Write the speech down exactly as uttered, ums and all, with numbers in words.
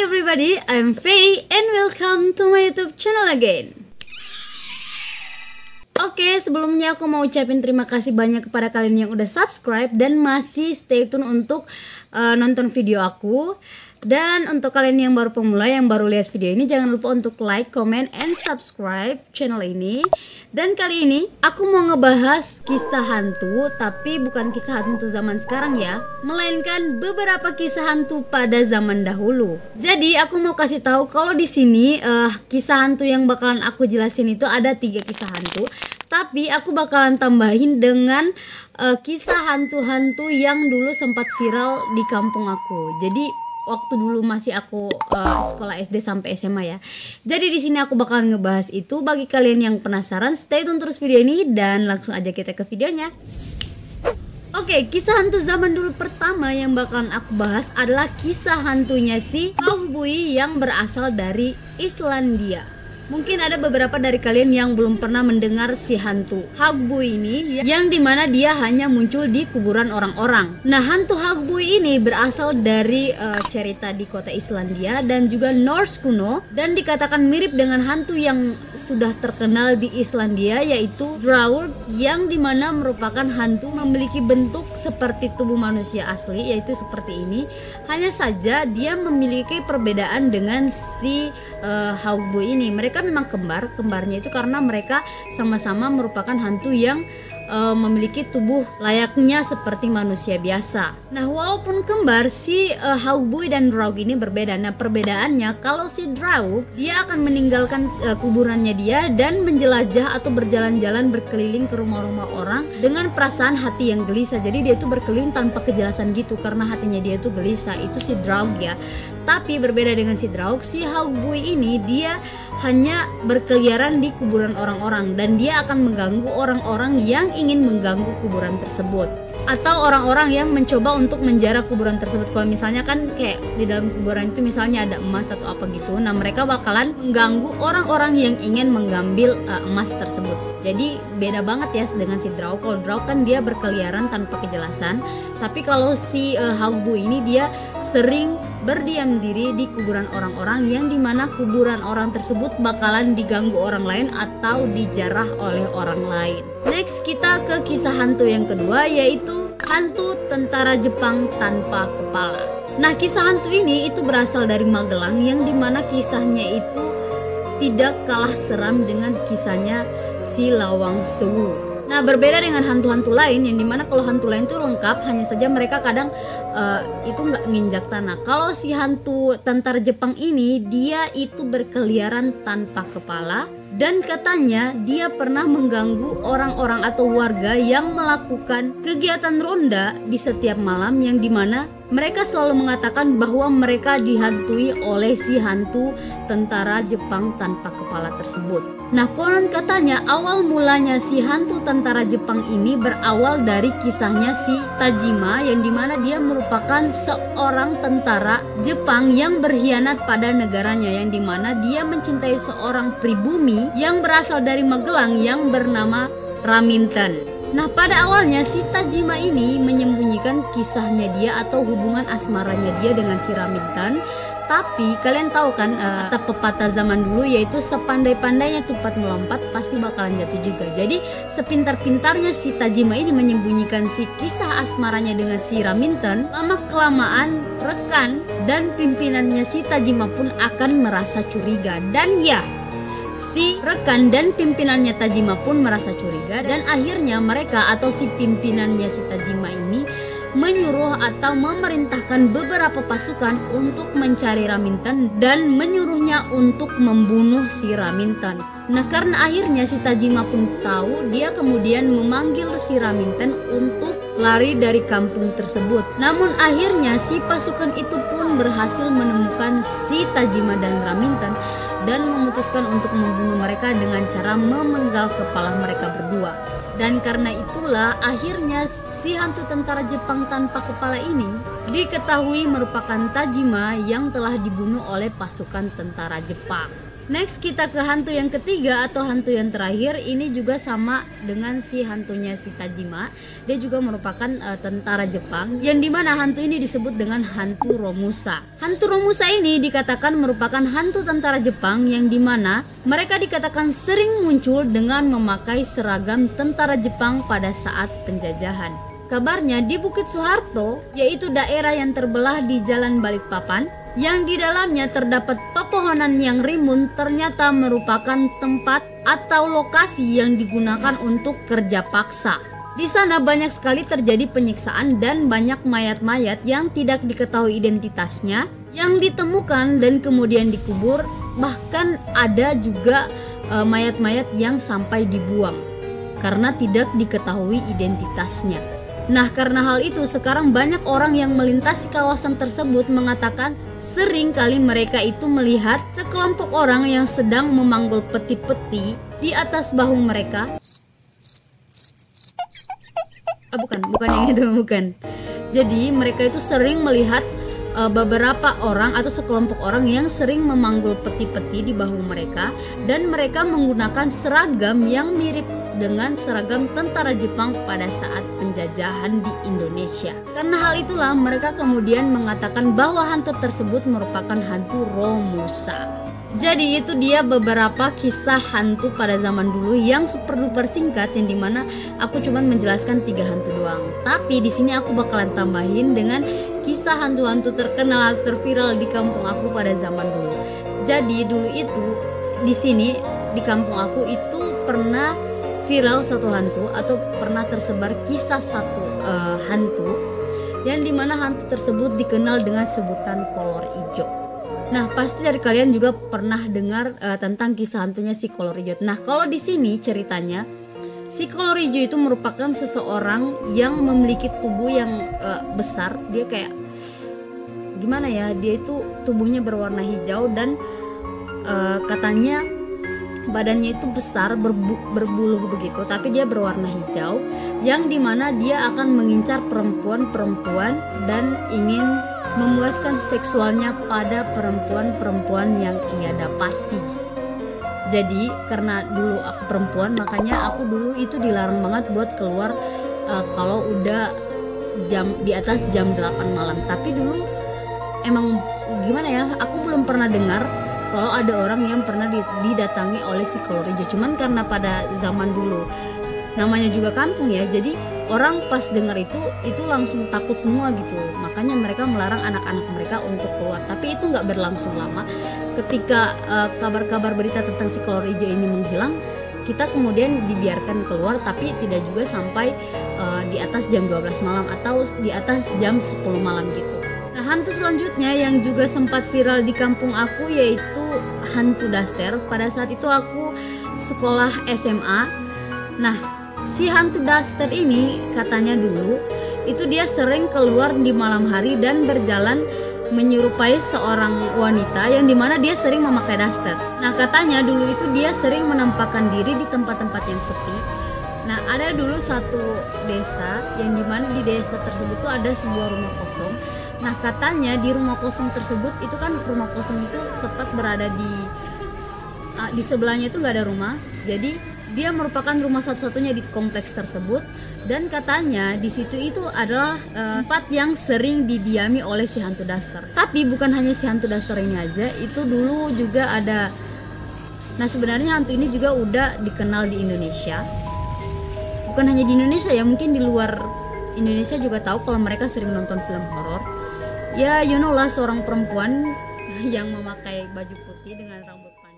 everybody, I'm Faye and welcome to my YouTube channel again. Oke, sebelumnya aku mau ucapin terima kasih banyak kepada kalian yang udah subscribe dan masih stay tune untuk uh, nonton video aku. Dan untuk kalian yang baru pemula, yang baru lihat video ini, jangan lupa untuk like, comment, and subscribe channel ini. Dan kali ini aku mau ngebahas kisah hantu, tapi bukan kisah hantu zaman sekarang ya, melainkan beberapa kisah hantu pada zaman dahulu. Jadi aku mau kasih tahu kalau di sini uh, kisah hantu yang bakalan aku jelasin itu ada tiga kisah hantu. Tapi aku bakalan tambahin dengan uh, kisah hantu-hantu yang dulu sempat viral di kampung aku. Jadi waktu dulu masih aku uh, sekolah S D sampai S M A ya. Jadi di sini aku bakalan ngebahas itu. Bagi kalian yang penasaran, stay tune terus video ini dan langsung aja kita ke videonya. Oke, kisah hantu zaman dulu pertama yang bakalan aku bahas adalah kisah hantunya si Hagbui yang berasal dari Islandia. Mungkin ada beberapa dari kalian yang belum pernah mendengar si hantu Hagbui ini, yang dimana dia hanya muncul di kuburan orang-orang. Nah, hantu Hagbui ini berasal dari uh, cerita di kota Islandia dan juga Norse kuno, dan dikatakan mirip dengan hantu yang sudah terkenal di Islandia, yaitu Draugr, yang dimana merupakan hantu memiliki bentuk seperti tubuh manusia asli, yaitu seperti ini. Hanya saja dia memiliki perbedaan dengan si uh, Hagbui ini. Mereka Mereka memang kembar, kembarnya itu karena mereka sama-sama merupakan hantu yang e, memiliki tubuh layaknya seperti manusia biasa. Nah, walaupun kembar, si e, Hagbui dan Draugr ini berbeda. Nah, perbedaannya kalau si Draugr dia akan meninggalkan e, kuburannya dia dan menjelajah atau berjalan-jalan berkeliling ke rumah-rumah orang dengan perasaan hati yang gelisah. Jadi dia itu berkeliling tanpa kejelasan gitu karena hatinya dia itu gelisah. Itu si Draugr ya. Tapi berbeda dengan si Draugr, si Hagbui ini dia hanya berkeliaran di kuburan orang-orang dan dia akan mengganggu orang-orang yang ingin mengganggu kuburan tersebut, atau orang-orang yang mencoba untuk menjarah kuburan tersebut. Kalau misalnya kan kayak di dalam kuburan itu misalnya ada emas atau apa gitu, nah mereka bakalan mengganggu orang-orang yang ingin mengambil uh, emas tersebut. Jadi beda banget ya dengan si Draugr. Kalau Draugr kan dia berkeliaran tanpa kejelasan, tapi kalau si uh, Hagbui ini dia sering berdiam diri di kuburan orang-orang, yang dimana kuburan orang tersebut bakalan diganggu orang lain atau dijarah oleh orang lain. Next, kita ke kisah hantu yang kedua, yaitu hantu tentara Jepang tanpa kepala. Nah, kisah hantu ini itu berasal dari Magelang, yang dimana kisahnya itu tidak kalah seram dengan kisahnya si Lawang Sewu. Nah, berbeda dengan hantu-hantu lain, yang dimana kalau hantu lain itu lengkap, hanya saja mereka kadang uh, itu nggak nginjak tanah. Kalau si hantu tentara Jepang ini, dia itu berkeliaran tanpa kepala, dan katanya dia pernah mengganggu orang-orang atau warga yang melakukan kegiatan ronda di setiap malam, yang dimana mereka selalu mengatakan bahwa mereka dihantui oleh si hantu tentara Jepang tanpa kepala tersebut. Nah, konon katanya awal mulanya si hantu tentara Jepang ini berawal dari kisahnya si Tajima, yang dimana dia merupakan seorang tentara Jepang yang berkhianat pada negaranya, yang dimana dia mencintai seorang pribumi yang berasal dari Magelang yang bernama Raminten. Nah, pada awalnya si Tajima ini menyembunyikan kisahnya dia atau hubungan asmaranya dia dengan si Raminten. Tapi kalian tahu kan uh, kata pepatah zaman dulu, yaitu sepandai-pandainya tupat melompat pasti bakalan jatuh juga. Jadi sepintar-pintarnya si Tajima ini menyembunyikan si kisah asmaranya dengan si Raminten, lama kelamaan rekan dan pimpinannya si Tajima pun akan merasa curiga. Dan ya, si rekan dan pimpinannya Tajima pun merasa curiga, dan akhirnya mereka atau si pimpinannya si Tajima ini menyuruh atau memerintahkan beberapa pasukan untuk mencari Raminten dan menyuruhnya untuk membunuh si Raminten. Nah, karena akhirnya si Tajima pun tahu, dia kemudian memanggil si Raminten untuk lari dari kampung tersebut. Namun akhirnya si pasukan itu pun berhasil menemukan si Tajima dan Raminten dan memutuskan untuk membunuh mereka dengan cara memenggal kepala mereka berdua. Dan karena itulah akhirnya si hantu tentara Jepang tanpa kepala ini diketahui merupakan Tajima yang telah dibunuh oleh pasukan tentara Jepang. Next kita ke hantu yang ketiga atau hantu yang terakhir. Ini juga sama dengan si hantunya si Tajima. Dia juga merupakan uh, tentara Jepang, yang dimana hantu ini disebut dengan hantu Romusa. Hantu Romusa ini dikatakan merupakan hantu tentara Jepang, yang dimana mereka dikatakan sering muncul dengan memakai seragam tentara Jepang pada saat penjajahan. Kabarnya di Bukit Soeharto, yaitu daerah yang terbelah di Jalan Balikpapan, yang di dalamnya terdapat pepohonan yang rimbun, ternyata merupakan tempat atau lokasi yang digunakan untuk kerja paksa. Di sana banyak sekali terjadi penyiksaan dan banyak mayat-mayat yang tidak diketahui identitasnya yang ditemukan dan kemudian dikubur. Bahkan ada juga e, mayat-mayat yang sampai dibuang karena tidak diketahui identitasnya. Nah, karena hal itu sekarang banyak orang yang melintasi kawasan tersebut mengatakan sering kali mereka itu melihat sekelompok orang yang sedang memanggul peti-peti di atas bahu mereka. Ah, bukan, bukan yang itu, bukan. Jadi mereka itu sering melihat uh, beberapa orang atau sekelompok orang yang sering memanggul peti-peti di bahu mereka, dan mereka menggunakan seragam yang mirip dengan seragam tentara Jepang pada saat penjajahan di Indonesia. Karena hal itulah mereka kemudian mengatakan bahwa hantu tersebut merupakan hantu Romusa. Jadi itu dia beberapa kisah hantu pada zaman dulu yang super duper singkat, yang dimana aku cuman menjelaskan tiga hantu doang. Tapi di sini aku bakalan tambahin dengan kisah hantu-hantu terkenal terviral di kampung aku pada zaman dulu. Jadi dulu itu di sini di kampung aku itu pernah viral satu hantu atau pernah tersebar kisah satu uh, hantu, yang dimana hantu tersebut dikenal dengan sebutan kolor hijau. Nah, pasti dari kalian juga pernah dengar uh, tentang kisah hantunya si kolor hijau. Nah, kalau di sini ceritanya si kolor hijau itu merupakan seseorang yang memiliki tubuh yang uh, besar. Dia kayak gimana ya? Dia itu tubuhnya berwarna hijau dan uh, katanya badannya itu besar, berbu berbuluh begitu, tapi dia berwarna hijau, yang dimana dia akan mengincar perempuan-perempuan dan ingin memuaskan seksualnya pada perempuan-perempuan yang ia dapati. Jadi karena dulu aku perempuan, makanya aku dulu itu dilarang banget buat keluar uh, kalau udah jam di atas jam delapan malam. Tapi dulu emang gimana ya, aku belum pernah dengar kalau ada orang yang pernah didatangi oleh si kolor hijau. Cuman karena pada zaman dulu namanya juga kampung ya, jadi orang pas dengar itu itu langsung takut semua gitu. Makanya mereka melarang anak-anak mereka untuk keluar. Tapi itu nggak berlangsung lama. Ketika kabar-kabar uh, berita tentang si kolor hijau ini menghilang, kita kemudian dibiarkan keluar, tapi tidak juga sampai uh, di atas jam dua belas malam atau di atas jam sepuluh malam gitu. Nah, hantu selanjutnya yang juga sempat viral di kampung aku yaitu hantu daster. Pada saat itu aku sekolah S M A. Nah, si hantu daster ini katanya dulu itu dia sering keluar di malam hari dan berjalan menyerupai seorang wanita, yang dimana dia sering memakai daster. Nah, katanya dulu itu dia sering menampakkan diri di tempat-tempat yang sepi. Nah, ada dulu satu desa yang dimana di desa tersebut tuh ada sebuah rumah kosong. Nah, katanya di rumah kosong tersebut itu kan rumah kosong itu tepat berada di uh, di sebelahnya itu nggak ada rumah. Jadi dia merupakan rumah satu-satunya di kompleks tersebut, dan katanya di situ itu adalah uh, tempat yang sering didiami oleh si hantu daster. Tapi bukan hanya si hantu daster ini aja, itu dulu juga ada. Nah, sebenarnya hantu ini juga udah dikenal di Indonesia. Bukan hanya di Indonesia ya, mungkin di luar Indonesia juga tahu kalau mereka sering nonton film horor. Ya, you know lah, seorang perempuan yang memakai baju putih dengan rambut panjang.